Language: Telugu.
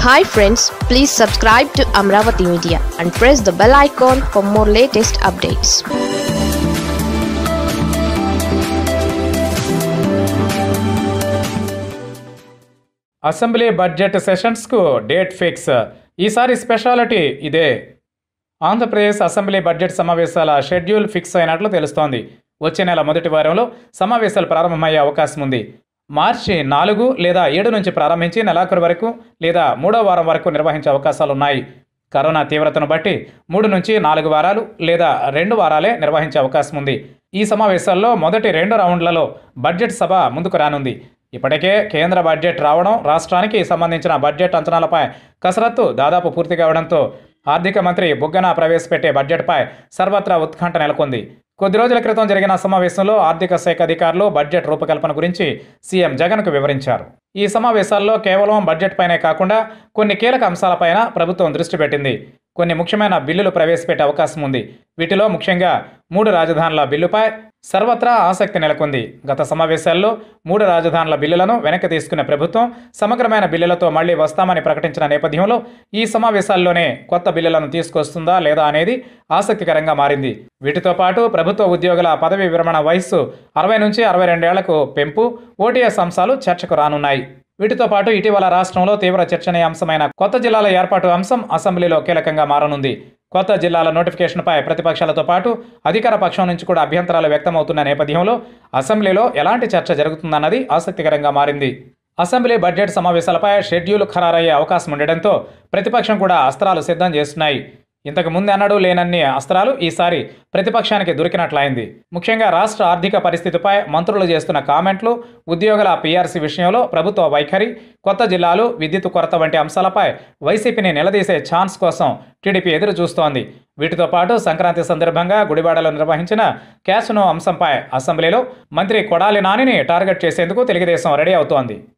Hi friends, please subscribe to Amaravathi Media and press the bell icon for more latest updates. Assembly budget సెషన్స్కు date fix. ఈసారి స్పెషాలిటీ ఇదే. ఆంధ్రప్రదేశ్ అసెంబ్లీ బడ్జెట్ సమావేశాల షెడ్యూల్ ఫిక్స్ అయినట్లు తెలుస్తోంది. వచ్చే నెల మొదటి వారంలో సమావేశాలు ప్రారంభమయ్యే అవకాశం ఉంది. మార్చి 4 లేదా 7 నుంచి ప్రారంభించి నెలాఖరు వరకు లేదా 3వ వారం వరకు నిర్వహించే అవకాశాలున్నాయి. కరోనా తీవ్రతను బట్టి 3 నుంచి 4 వారాలు లేదా 2 వారాలే నిర్వహించే అవకాశం ఉంది. ఈ సమావేశాల్లో మొదటి 2 రౌండ్లలో బడ్జెట్ సభ ముందుకు రానుంది. ఇప్పటికే కేంద్ర బడ్జెట్ రావడం, రాష్ట్రానికి సంబంధించిన బడ్జెట్ అంచనాలపై కసరత్తు దాదాపు పూర్తి కావడంతో ఆర్థిక మంత్రి బుగ్గన ప్రవేశపెట్టే బడ్జెట్పై సర్వత్రా ఉత్కంఠ నెలకొంది. కొద్ది రోజుల క్రితం జరిగిన సమావేశంలో ఆర్థిక శాఖ అధికారులు బడ్జెట్ రూపకల్పన గురించి సీఎం జగన్కు వివరించారు. ఈ సమావేశాల్లో కేవలం బడ్జెట్ పైనే కాకుండా కొన్ని కీలక అంశాలపైన ప్రభుత్వం దృష్టి పెట్టింది. కొన్ని ముఖ్యమైన బిల్లులు ప్రవేశపెట్టే అవకాశం ఉంది. వీటిలో ముఖ్యంగా 3 రాజధానుల బిల్లుపై సర్వత్రా ఆసక్తి నెలకొంది. గత సమావేశాల్లో 3 రాజధానుల బిల్లులను వెనక్కి తీసుకున్న ప్రభుత్వం సమగ్రమైన బిల్లులతో మళ్లీ వస్తామని ప్రకటించిన నేపథ్యంలో ఈ సమావేశాల్లోనే కొత్త బిల్లులను తీసుకొస్తుందా లేదా అనేది ఆసక్తికరంగా మారింది. వీటితో పాటు ప్రభుత్వ ఉద్యోగుల పదవీ విరమణ వయస్సు 60 నుంచి 62 ఏళ్లకు పెంపు, ఓటీఎస్ అంశాలు చర్చకు రానున్నాయి. వీటితో పాటు ఇటీవల రాష్ట్రంలో తీవ్ర చర్చనీయాంశమైన కొత్త జిల్లాల ఏర్పాటు అంశం అసెంబ్లీలో కీలకంగా మారనుంది. కొత్త జిల్లాల నోటిఫికేషన్పై ప్రతిపక్షాలతో పాటు అధికార పక్షం నుంచి కూడా అభ్యంతరాలు వ్యక్తమవుతున్న నేపథ్యంలో అసెంబ్లీలో ఎలాంటి చర్చ జరుగుతుందన్నది ఆసక్తికరంగా మారింది. అసెంబ్లీ బడ్జెట్ సమావేశాలపై షెడ్యూల్ ఖరారయ్యే అవకాశం ఉండడంతో ప్రతిపక్షం కూడా అస్త్రాలు సిద్ధం చేస్తున్నాయి. ఇంతకు ముందు అన్నడూ లేనన్ని అస్త్రాలు ఈసారి ప్రతిపక్షానికి దొరికినట్లయింది. ముఖ్యంగా రాష్ట్ర ఆర్థిక పరిస్థితిపై మంత్రులు చేస్తున్న కామెంట్లు, ఉద్యోగుల పీఆర్సీ విషయంలో ప్రభుత్వ వైఖరి, కొత్త జిల్లాలు, విద్యుత్ కొరత వంటి అంశాలపై వైసీపీని నిలదీసే ఛాన్స్ కోసం టీడీపీ ఎదురు చూస్తోంది. వీటితో పాటు సంక్రాంతి సందర్భంగా గుడివాడలో నిర్వహించిన క్యాసినో అంశంపై అసెంబ్లీలో మంత్రి కొడాలి నానిని టార్గెట్ చేసేందుకు తెలుగుదేశం రెడీ అవుతోంది.